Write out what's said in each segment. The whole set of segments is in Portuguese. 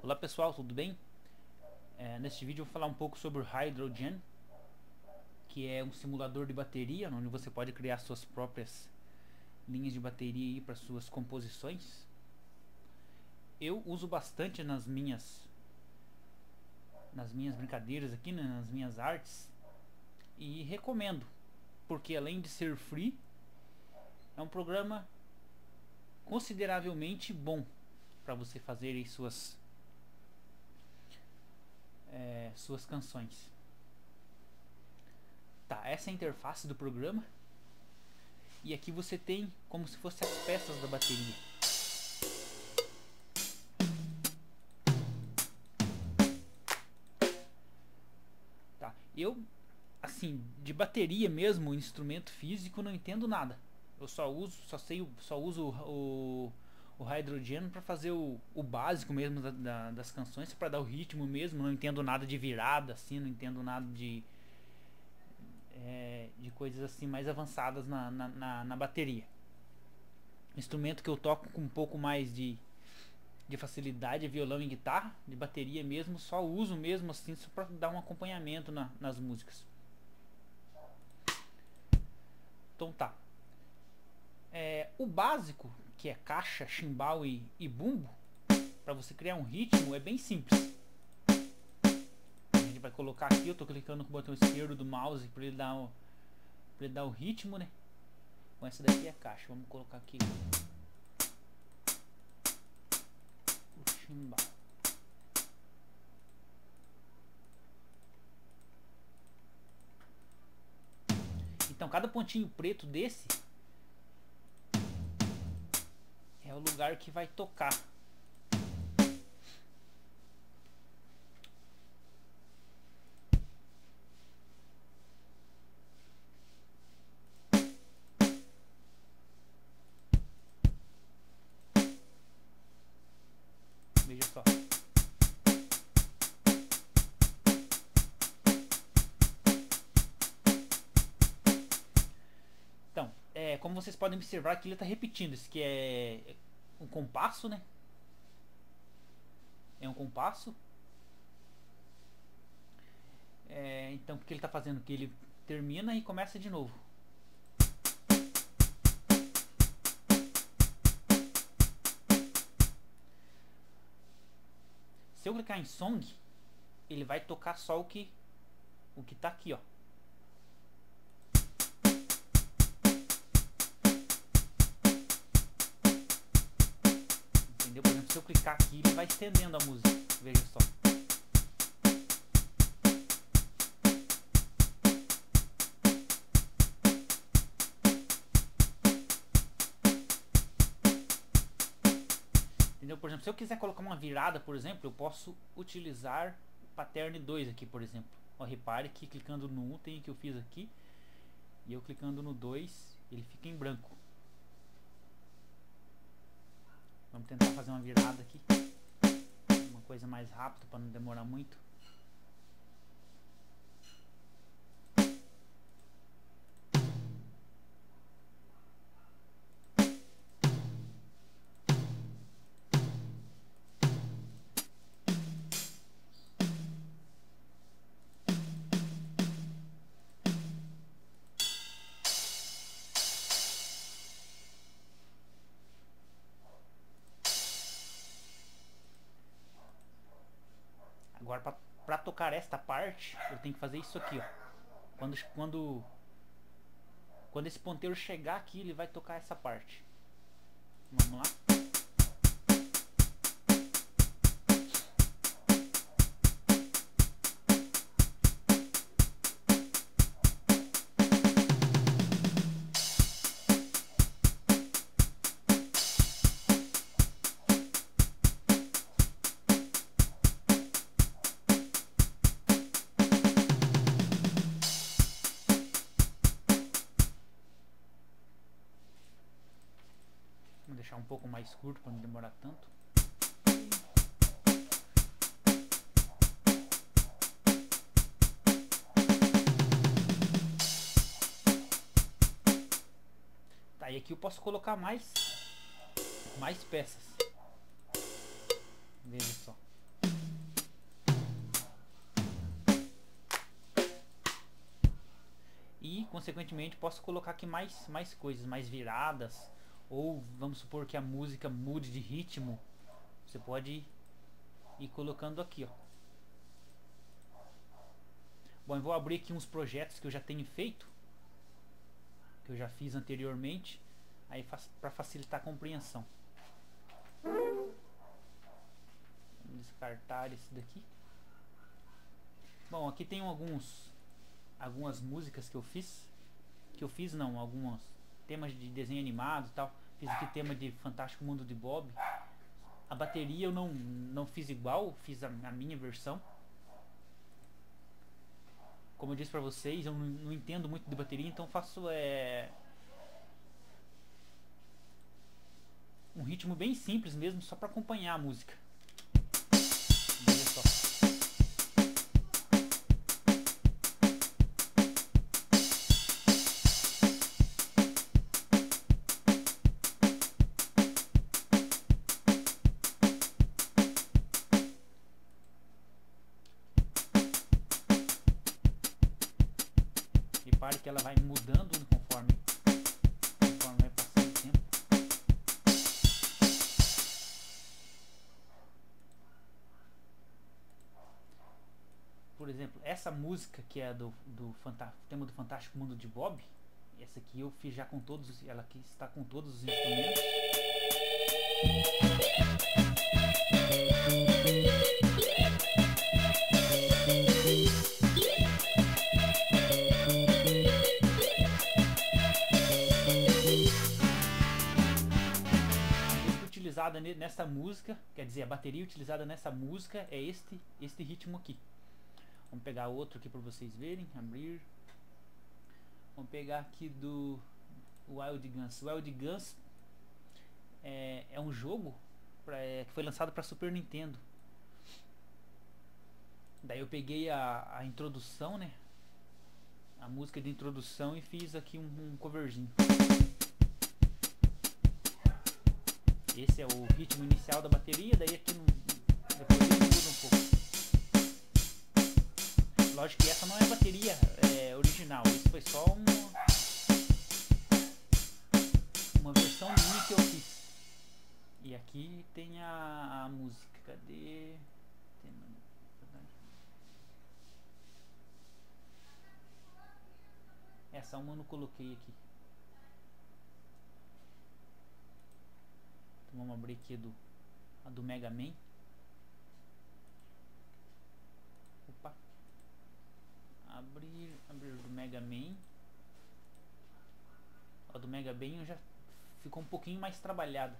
Olá pessoal, tudo bem? Neste vídeo eu vou falar um pouco sobre o Hydrogen, que é um simulador de bateria, onde você pode criar suas próprias linhas de bateria para suas composições. Eu uso bastante nas minhas brincadeiras aqui, né, nas minhas artes, e recomendo, porque além de ser free, é um programa consideravelmente bom para você fazer aí suas canções. Tá, essa é a interface do programa. E aqui você tem como se fossem as peças da bateria. Tá, eu, assim, de bateria mesmo, instrumento físico, não entendo nada. Eu só uso o Hydrogen para fazer o básico mesmo das canções, para dar o ritmo mesmo. Não entendo nada de virada, assim, não entendo nada de coisas assim mais avançadas na bateria. Instrumento que eu toco com um pouco mais de facilidade é violão e guitarra. De bateria mesmo, só uso mesmo assim, só para dar um acompanhamento nas músicas. Então tá. O básico, que é caixa, chimbal e bumbo, para você criar um ritmo, é bem simples. A gente vai colocar aqui, eu tô clicando com o botão esquerdo do mouse para ele dar o ritmo, né? Bom, essa daqui é a caixa, vamos colocar aqui o chimbal. Então cada pontinho preto desse é o lugar que vai tocar. Veja só. Então, como vocês podem observar que ele está repetindo. Isso que é um compasso, né? É um compasso. Então, o que ele está fazendo? Que ele termina e começa de novo. Se eu clicar em Song, ele vai tocar só o que está aqui, ó. Entendeu? Por exemplo, se eu clicar aqui, ele vai estendendo a música. Veja só. Entendeu? Por exemplo, se eu quiser colocar uma virada, por exemplo, eu posso utilizar o Pattern 2 aqui, por exemplo. Ó, repare que clicando no 1 tem o que eu fiz aqui, e eu clicando no 2 ele fica em branco. Vamos tentar fazer uma virada aqui, uma coisa mais rápida para não demorar muito. Agora, para tocar esta parte, eu tenho que fazer isso aqui, ó. Quando esse ponteiro chegar aqui, ele vai tocar essa parte. Vamos lá. Vou deixar um pouco mais curto para não demorar tanto. Tá, e aqui eu posso colocar mais peças. Veja só. consequentemente posso colocar aqui mais coisas, mais viradas, ou vamos supor que a música mude de ritmo, você pode ir colocando aqui, ó. Bom, eu vou abrir aqui uns projetos que eu já tenho feito, que eu já fiz anteriormente, aí para facilitar a compreensão. Vamos descartar esse daqui. Bom, aqui tem algumas músicas que eu fiz, alguns temas de desenho animado e tal. Fiz aqui tema de Fantástico Mundo de Bob. A bateria eu não fiz igual, fiz a minha versão. Como eu disse pra vocês, eu não entendo muito de bateria, então faço um ritmo bem simples mesmo, só para acompanhar a música. Olha só. Repare que ela vai mudando conforme vai passando o tempo. Por exemplo, essa música que é do tema do Fantástico Mundo de Bob, essa aqui eu fiz já com todos, ela aqui está com todos os instrumentos. Utilizada nessa música, quer dizer, a bateria utilizada nessa música é este ritmo aqui. Vamos pegar outro aqui para vocês verem, abrir. Vamos pegar aqui do Wild Guns. O Wild Guns é um jogo que foi lançado para Super Nintendo. Daí eu peguei a introdução, né? A música de introdução, e fiz aqui um coverzinho. Esse é o ritmo inicial da bateria, daí aqui depois ele muda um pouco. Lógico que essa não é a bateria original, isso foi só uma versão minha que eu fiz. E aqui tem a música, cadê? Essa uma eu não coloquei aqui. Então vamos abrir aqui a do Mega Man. Opa. Abrir do Mega Man. A do Mega Man já ficou um pouquinho mais trabalhada.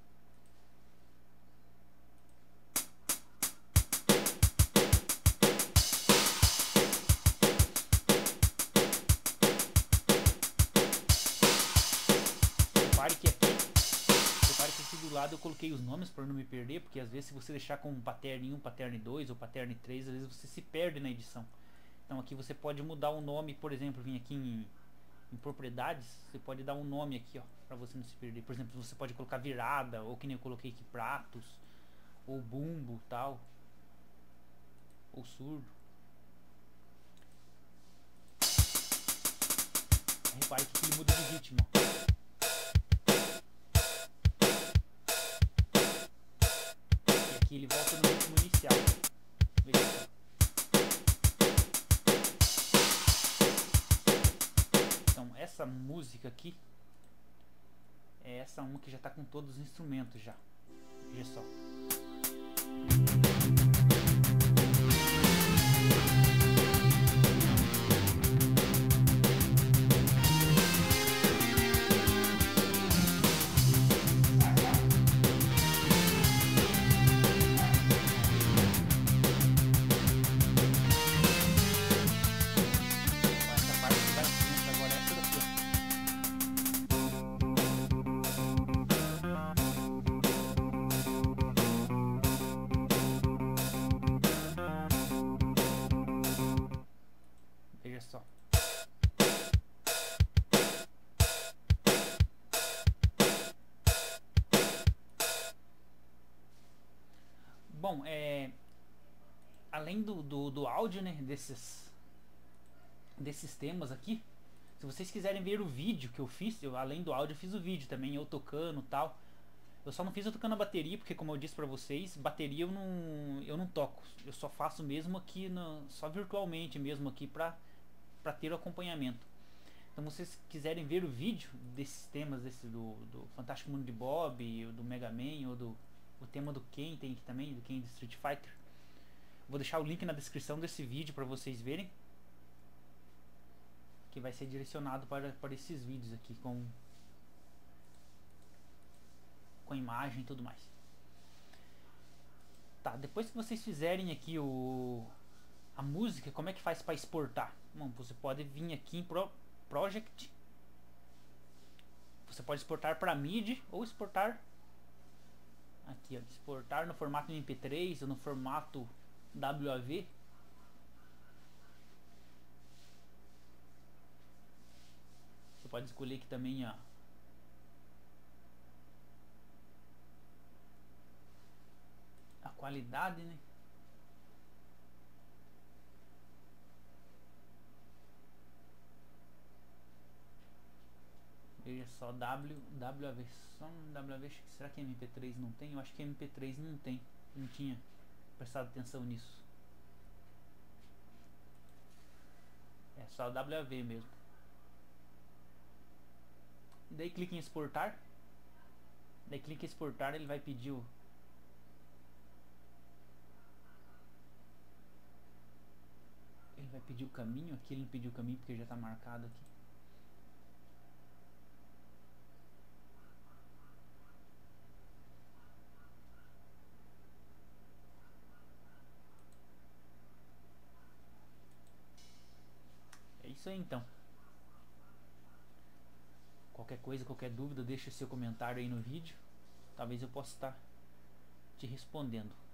Repare que aqui do lado eu coloquei os nomes para não me perder, porque às vezes se você deixar com pattern 1, pattern 2 ou pattern 3, às vezes você se perde na edição. Então aqui você pode mudar o nome, por exemplo, vim aqui em propriedades, você pode dar um nome aqui, ó, para você não se perder. Por exemplo, você pode colocar virada, ou que nem eu coloquei aqui, pratos, ou bumbo, tal, ou surdo. Repare que ele muda de ritmo. E aqui ele volta no ritmo inicial. Veja só. Então essa música aqui é essa uma que já está com todos os instrumentos já. Veja só. Veja só. Bom, além do áudio, né, desses temas aqui, Se vocês quiserem ver o vídeo que eu fiz, além do áudio eu fiz o vídeo também, eu tocando e tal. Eu só não fiz eu tocando a bateria, porque como eu disse pra vocês, bateria eu não toco. Eu só faço mesmo aqui, só virtualmente mesmo aqui pra ter o acompanhamento. Então se vocês quiserem ver o vídeo desses temas, do Fantástico Mundo de Bob, do Mega Man, ou o tema do Ken tem aqui também, do Ken do Street Fighter. Vou deixar o link na descrição desse vídeo pra vocês verem. Que vai ser direcionado para esses vídeos aqui com imagem e tudo mais. Tá, depois que vocês fizerem aqui a música, como é que faz para exportar? Bom, você pode vir aqui em Project. Você pode exportar para MIDI ou exportar aqui, ó, exportar no formato MP3 ou no formato WAV. Você pode escolher aqui também a qualidade, né? Veja só, WAV, só um WAV, será que MP3 não tem? Eu acho que MP3 não tem, não tinha prestado atenção nisso. É só WAV mesmo. E daí clica em exportar. Daí clica em exportar, ele vai pedir o caminho. Aqui ele não pediu o caminho porque já está marcado aqui. É isso aí então. Qualquer coisa, qualquer dúvida, deixa seu comentário aí no vídeo. Talvez eu possa estar te respondendo.